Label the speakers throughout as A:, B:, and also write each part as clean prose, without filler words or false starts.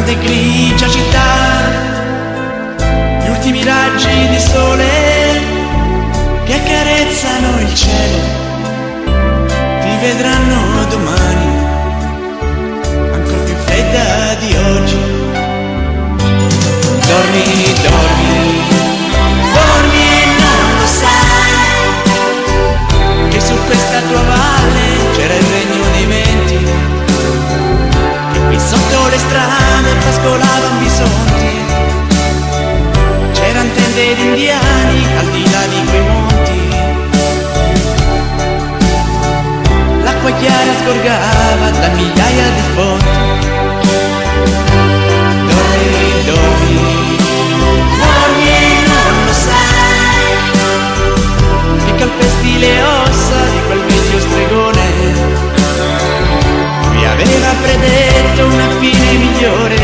A: grande grigia città, gli ultimi raggi di sole che accarezzano il cielo, ti vedranno domani, ancora più fredda di oggi. Dormi, dormi, dormi e non lo sai, che su questa tua valle c'era il regno dei venti, che qui sotto le strade pascolavano bisonti, c'eran tende di indiani al di là di quei monti, l'acqua chiara sgorgava da migliaia di fonti. Dormi, dormi, dormi e non lo sai, che calpesti le ossa di quel vecchio stregone, lui aveva predetto una fine migliore.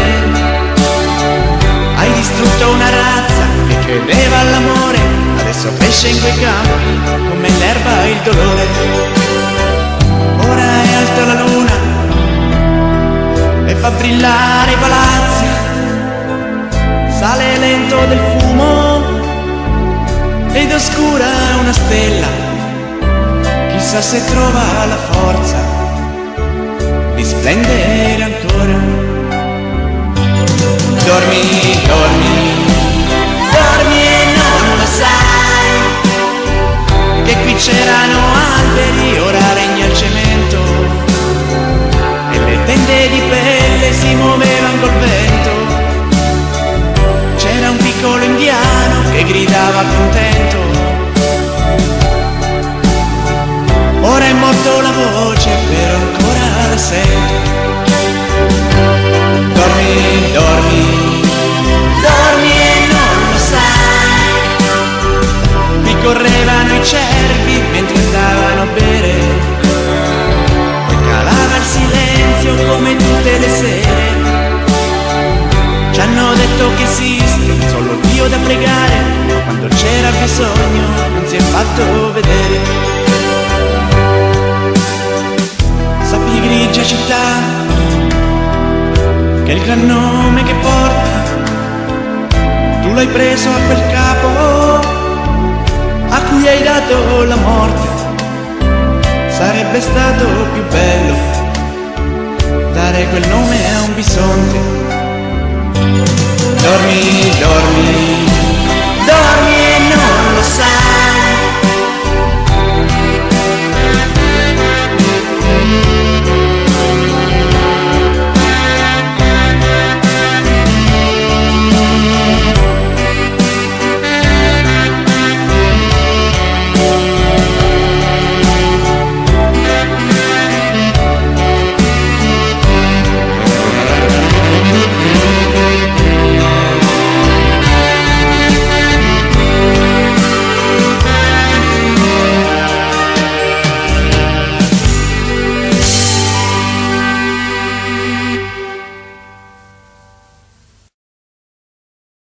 A: Hai distrutto una razza che credeva all'amore, adesso cresce in quei campi come l'erba il dolore. Ora è alta la luna e fa brillare i palazzi, sale lento del fumo ed oscura una stella, chissà se trova la forza di splendere ancora. Dormi, dormi, dormi e non lo sai, che qui c'erano alberi, ora regna il cemento, e le tende di pelle si muovevano col vento. C'era un piccolo indiano che gridava contento, ora è morto la voce, però ancora la sento. Dormi, dormi, dormi e non lo sai, qui correvano i cervi mentre andavano a bere, poi calava il silenzio come tutte le sere. Ci hanno detto che esiste solo Dio da pregare, quando c'era bisogno non si è fatto vedere. Sappi grigia città, che il gran nome che porta, tu l'hai preso a quel capo a cui hai dato la morte. Sarebbe stato più bello dare quel nome a un bisonte. Dormi, dormi,